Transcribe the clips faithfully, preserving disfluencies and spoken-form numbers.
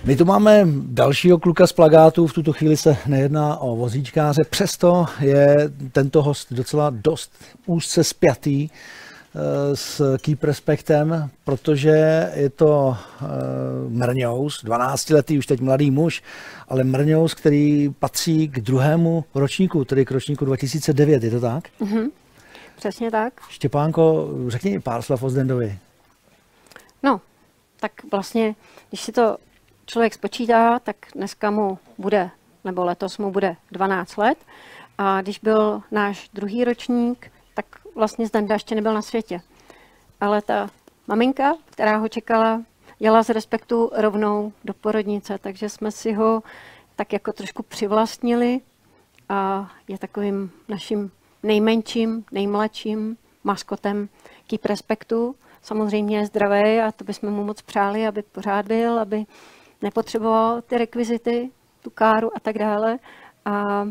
My tu máme dalšího kluka z plakátů, v tuto chvíli se nejedná o vozíčkáře, přesto je tento host docela dost úzce spjatý s Keep Respektem, protože je to Mrňous, dvanáctiletý už teď mladý muž, ale Mrňous, který patří k druhému ročníku, tedy k ročníku dva tisíce devět, je to tak? Mm-hmm. Přesně tak. Štěpánko, řekni mi pár slov o Zdendovi. No, tak vlastně, když si to člověk spočítá, tak dneska mu bude, nebo letos mu bude dvanáct let. A když byl náš druhý ročník, tak vlastně Zdenda ještě nebyl na světě. Ale ta maminka, která ho čekala, jela z Respektu rovnou do porodnice, takže jsme si ho tak jako trošku přivlastnili a je takovým naším nejmenším, nejmladším maskotem Keep Respektu. Samozřejmě je zdravý a to bychom mu moc přáli, aby pořád byl, aby nepotřeboval ty rekvizity, tu káru a tak dále. A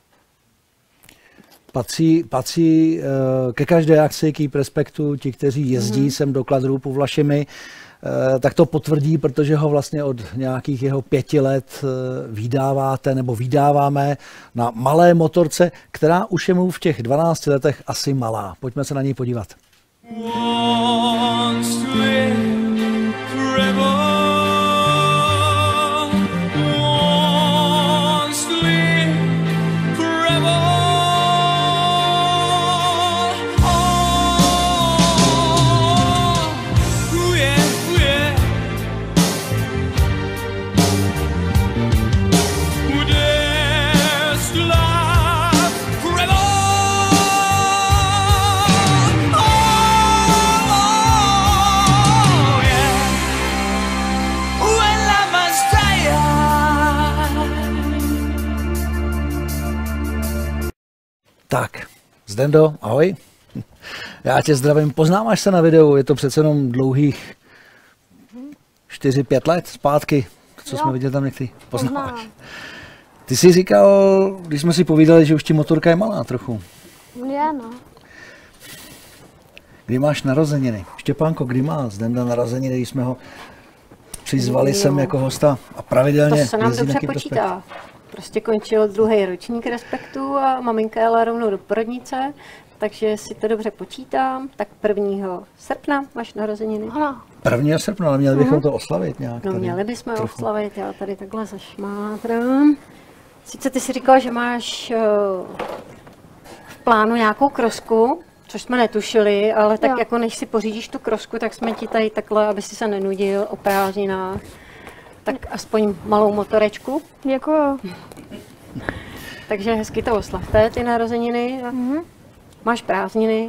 Patří, patří uh, ke každé akci Keep Respektu, ti, kteří jezdí mm-hmm. sem do Kladrupu Vlašimi, uh, tak to potvrdí, protože ho vlastně od nějakých jeho pěti let uh, vydáváte nebo vydáváme na malé motorce, která už je mu v těch dvanácti letech asi malá. Pojďme se na něj podívat. Tak, Zdendo, ahoj. Já tě zdravím. Poznáváš se na videu, je to přece jenom dlouhých čtyři pět let zpátky, co jo. jsme viděli tam někdy. Poznáváš. Poznám. Ty jsi říkal, když jsme si povídali, že už ti motorka je malá trochu. Je, no. Kdy máš narozeniny? Štěpánko, kdy má Zdenda narozeniny, když jsme ho přizvali no. sem jako hosta a pravidelně to se nám dobře počítá. Prostě končil druhý ročník Respektu a maminka jela rovnou do porodnice, takže si to dobře počítám. Tak prvního srpna máš narozeniny. Ano. prvního srpna, ale měli bychom uh-huh. to oslavit nějak. No tady měli bychom trochu. oslavit, já tady takhle zašmátrám. Sice ty si říkal, že máš uh, v plánu nějakou krosku, což jsme netušili, ale tak jo. jako než si pořídíš tu krosku, tak jsme ti tady takhle, aby si se nenudil o prázdninách. Tak aspoň malou motorečku. Děkuju. Takže hezky to oslavte, ty narozeniny. A mm-hmm. máš prázdniny.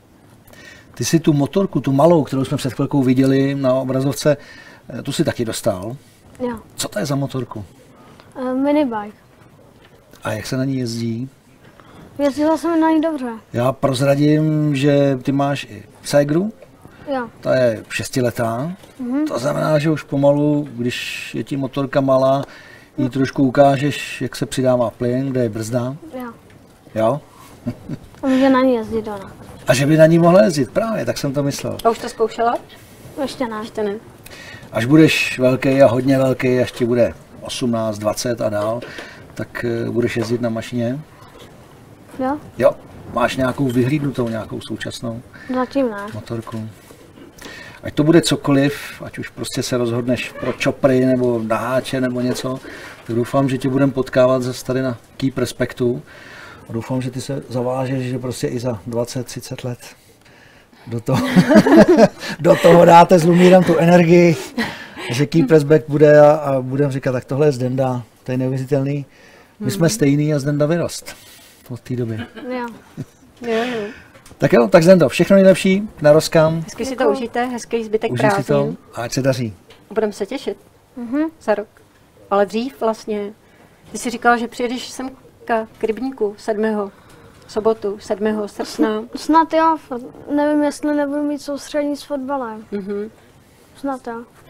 Ty si tu motorku, tu malou, kterou jsme před chvilkou viděli na obrazovce, tu si taky dostal. Jo. Co to je za motorku? Uh, minibike. A jak se na ní jezdí? Jezdila jsem na ní dobře. Já prozradím, že ty máš i ségru. Jo. Ta je šestiletá. Mm-hmm. To znamená, že už pomalu, když je ti motorka malá, jí trošku ukážeš, jak se přidává plyn, kde je brzda. Jo. Jo? A může na ní jezdit ona. A že by na ní mohla jezdit, právě, tak jsem to myslel. A už to zkoušela? Ještě ne. Ještě ne. Až budeš velký a hodně velký, až ti bude osmnáct, dvacet a dál, tak budeš jezdit na mašině? Jo. Jo. Máš nějakou vyhlídnutou, nějakou současnou Zatím ne. motorku? Ať to bude cokoliv, ať už prostě se rozhodneš pro čopry nebo naháče nebo něco, tak doufám, že tě budeme potkávat zase tady na Keep Respektu. A doufám, že ty se zavážeš, že prostě i za dvacet třicet let do toho, do toho dáte s Lumírem tu energii, že Keep Respect bude a, a budeme říkat, tak tohle je Zdenda, to je neuvěřitelný. My jsme stejný a Zdenda vyrost od té doby. Jo. Jo, jo. Tak jo, tak Zdendo, všechno nejlepší, na rozkam. Hezky si to užijte, hezký zbytek Užij si to prázdnin. a ať se daří. Budeme se těšit Mhm. za rok. Ale dřív vlastně. Ty jsi říkal, že přijedeš sem k Rybníku sedmého sobotu, sedmého srpna. Snad jo, nevím, jestli nebudu mít soustředění s fotbalem. Mhm. Snad jo.